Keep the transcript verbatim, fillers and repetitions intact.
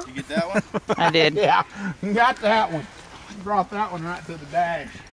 You get that one? I did. Yeah, got that one. Brought that one right to the dash.